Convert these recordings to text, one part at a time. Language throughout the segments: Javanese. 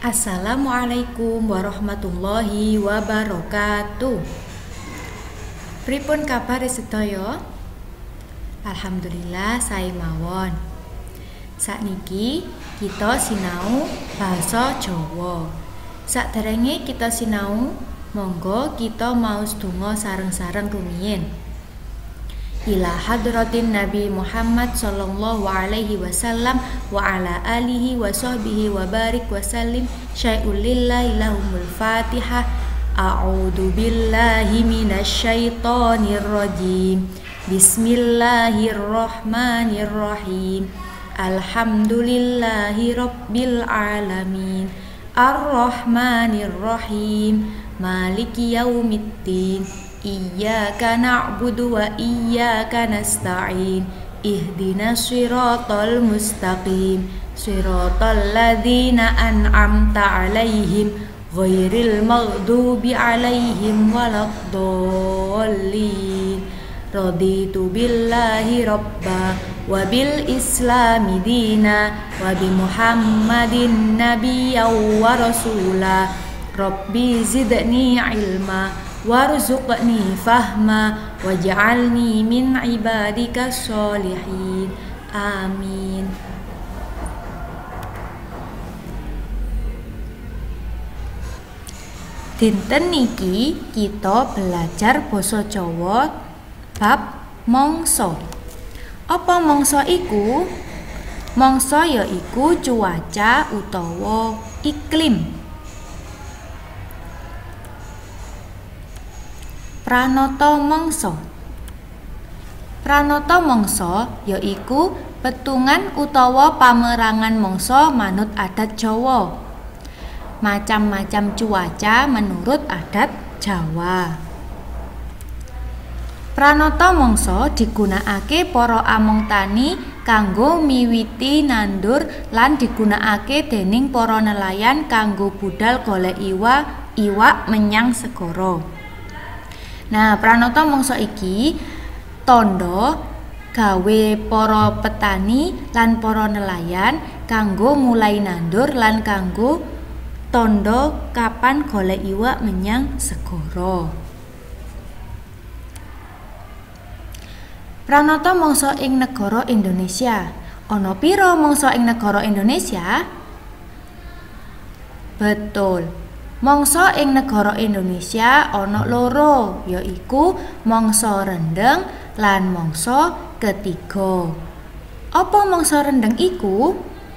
Assalamualaikum warahmatullahi wabarakatuh. Pripun kabar sedaya? Alhamdulillah sae mawon. Sakniki kita sinau basa Jawa. Sakderenge kita sinau, monggo kita maos donga sareng-sareng rumiyin. Ila hadratin Nabi Muhammad sallallahu alaihi wasallam wa ala alihi wa sahbihi wa barik wa sallim syai'ul lillahi lahumul fatihah. A'udzu billahi minasyaitonir rajim. Bismillahirrahmanirrahim. Alhamdulillahi rabbil alamin. Ar-Rahmanir-Rahim. Maliki yaumiddin. Iyyaka na'budu wa iyyaka nasta'in. Ihdinas siratal mustaqim. Siratal ladzina an'amta 'alaihim ghairil maghdubi 'alaihim waladdallin. Raditu billahi rabba wa bil islami dina wa bi Muhammadin nabiyyan wa rasula. Rabbi zidni ilma warzuqni fahma waj'alni min ibadikas sholihin. Amin. Dinten niki kita belajar basa Jawa bab mangsa. Apa mangsa iku? Mangsa ya iku cuaca utawa iklim. Pranata mangsa. Pranata mangsa yaiku petungan utawa pamerangan mangsa manut adat Jawa. Macam-macam cuaca menurut adat Jawa. Pranata mangsa digunakake para among tani kanggo miwiti nandur lan digunakake dening para nelayan kanggo budal golek iwak menyang segara. Nah, pranata mangsa iki tandha gawe para petani lan para nelayan kanggo mulai nandur lan kanggo tandha kapan golek iwak menyang segara. Pranata mangsa ing negara Indonesia. Ana pira mangsa ing negara Indonesia? Betul. Mangsa ing negara Indonesia ana loro, yaiku mangsa rendheng lan mangsa ketiga. Apa mangsa rendheng iku?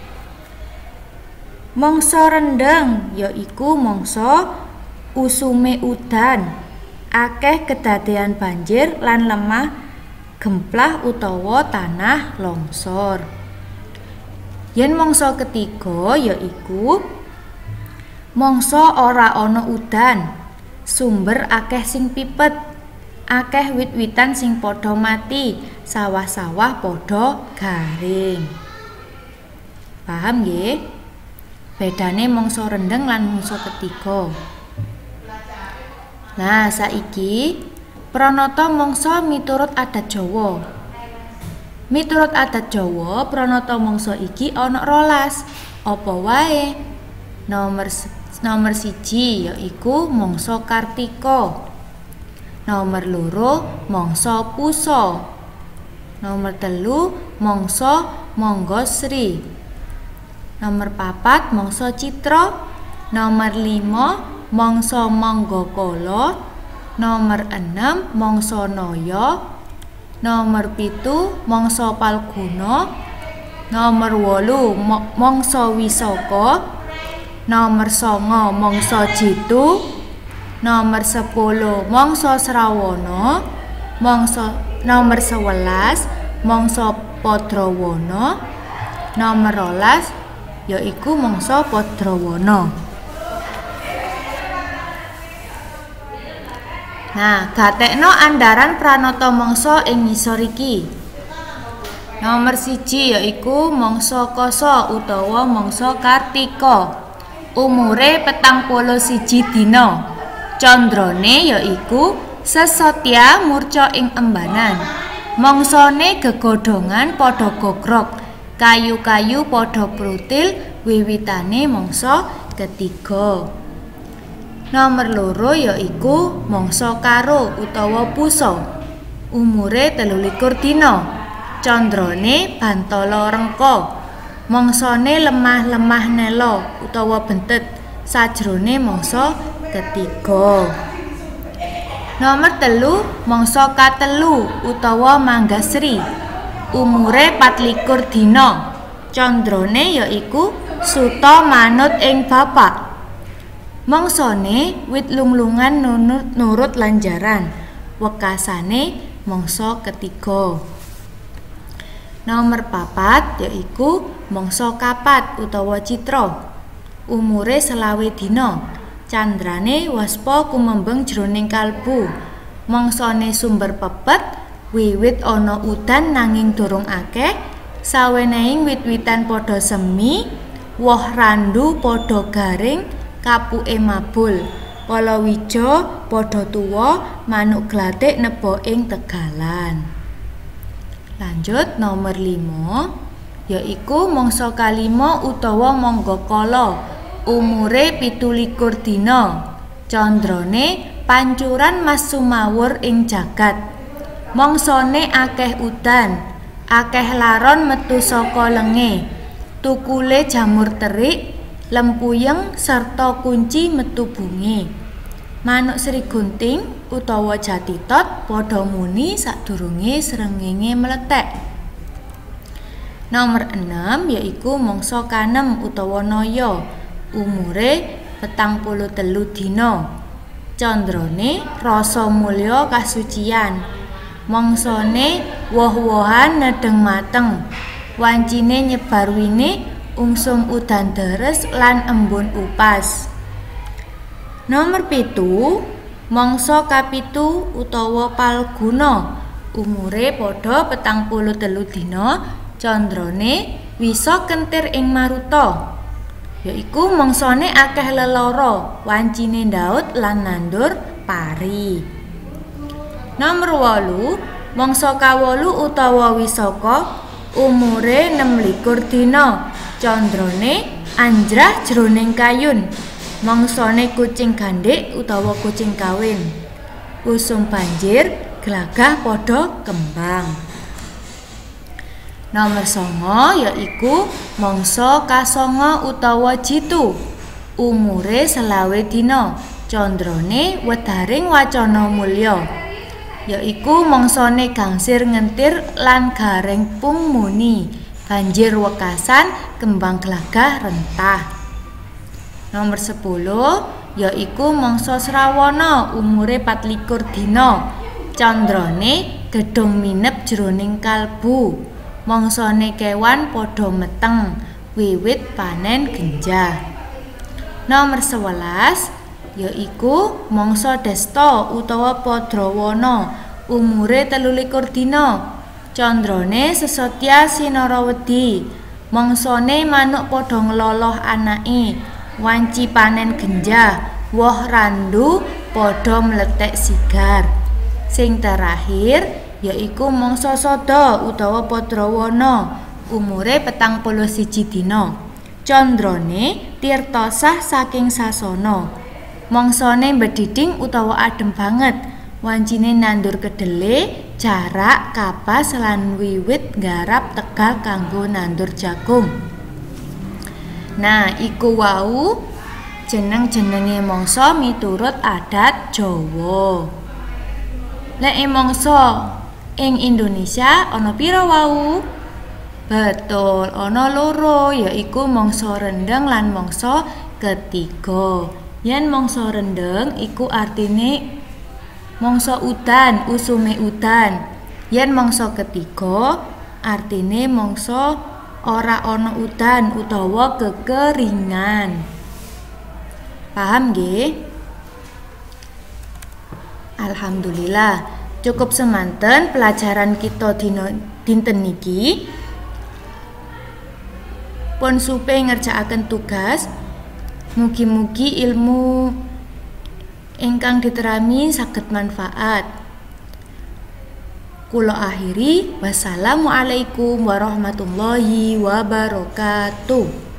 Mangsa rendheng yaiku mangsa usume udan, akeh kedadean banjir lan lemah gemplah utawa tanah longsor. Yen mangsa ketiga yaiku mangsa ora ana udan, sumber akeh sing pipet, akeh wit-witan sing padha mati, sawah-sawah padha garing. Paham nggih? Bedane mangsa rendheng lan mangsa ketiga. Nah, saiki pranata mangsa miturut adat Jawa. Miturut adat Jawa, pranata mangsa iki ana 12. Apa wae? Nomor 1 yaiku mangsa Kartika. Nomor 2 mangsa Pusa. Nomor 3 mangsa Manggasri. Nomor 4 mangsa Citra. Nomor 5 mangsa Manggakala. Nomor 6 mangsa Naya. Nomor 7 mangsa Palguna. Nomor 8 mangsa Wisaka. Nomor 9 mangsa Jitu. Nomor 10 mangsa Srawana. Nomor 11 mangsa Padrawana. Nomor 12 yaiku mangsa Padrawana. Nah, gatekno andaran pranata mangsa ing ngisor iki. Nomor 1 yaiku mangsa Kasa utawa mangsa Kartika. Umure 41 dina. Candrane yaiku sesotya murca ing embanan. Mangsane gegodhongan padha gogrok, kayu-kayu padha prutil wiwitane mangsa ketiga. Nomor loro yaiku mangsa karo utawa pusa. Umure 23 dina. Candrane Bantala Rengka. Mangsane lemah-lemah nela utawa bentet sajrone mangsa ketiga. Nomor 3 mangsa katelu utawa Manggasri. Umure 24 dina. Candrane yaiku suta manut ing bapak. Mangsane wit lunglungan nurut lanjaran. Wekasane mangsa ketiga. Nomor 4 yaiku mangsa kapat utawa Citra. Umure 20 dina. Candrane waspa kumembeng jroning kalbu. Mangsane sumber pepet, wiwit ana udan nanging durung akeh, sawenehing wit-witan padha semi, woh randu padha garing, kapuke mabul, palawija padha tuwa, manuk glathik neba ing tegalan. Lanjut nomor 5 yaiku mangsa kalima utawa manggakala. Umure 27 dina. Candrane pancuran mas sumawur ing jagat. Mangsane akeh udan, akeh laron metu saka lenge, tukule jamur terik, lempuyeng serta kunci metu bungi. Manuk Srigunting utawa Jatitot padha muni sadurunge srengenge mlethek. Nomor 6 yaiku mangsa kanem utawa Naya. Umure 43 dina. Candrane rasa mulya kasucian. Mangsane woh-wohan nedeng mateng. Wancine nyebar wine, ungsum udan deres lan embun upas. Nomor 7 mangsa kapitu utawa Palguna. Umure padha 43 dina. Candrane wisa kentir ing maruta. Yaiku mangsane akeh lelara, wancine ndaut lan nandur pari. Nomor 8 mangsa kawolu utawa Wisaka. Umure 26 dina. Candrane anjrah jroning kayun. Mangsane kucing gandhik utawa kucing kawin. Usum banjir, glagah padha kembang. Nomor 9 yaiku mangsa kasanga utawa Jitu. Umure 20 dina. Candrane wedharing wacana mulya. Yaiku mangsane gangsir ngentir lan gareng pung muni. Banjir wekasan, kembang glagah rentah. Nomor 10 yaiku mangsa Srawana. Umure 24 dina. Candrane gedhong minep jroning kalbu. Mangsane kewan padha meteng, wiwit panen genjah. Nomor 11 yaiku mangsa Desta utawa Padrawana. Umure 23 dina. Candrane sesotya sinarawedi. Mangsane manuk padha ngloloh anake. Wanci panen genjah, woh randu padha mlethek sigar. Sing terakhir yaiku mangsa Sada utawa Padrawana. Umure 41 dina. Candrane tirtasah saking sasana. Mangsane bedhidhing utawa adem banget. Wancine nandur kedele, jarak, kapas lan wiwit nggarap tegal kanggo nandur jagung. Nah, iku wau jeneng-jenenge mangsa miturut adat Jawa. Lek mangsa ing Indonesia ana pira wau? Betul, ana loro, yaiku mangsa rendheng lan mangsa ketiga. Yen mangsa rendheng iku artine mangsa udan, usume udan. Yen mangsa ketiga artine mangsa ora ana udan utawa kekeringan. Paham nggih? Alhamdulillah, cukup semanten pelajaran kita dinten niki. Pun supe ngerjakaken tugas. Mugi-mugi ilmu ingkang diterami saged manfaat. Kula akhiri, wassalamualaikum warahmatullahi wabarakatuh.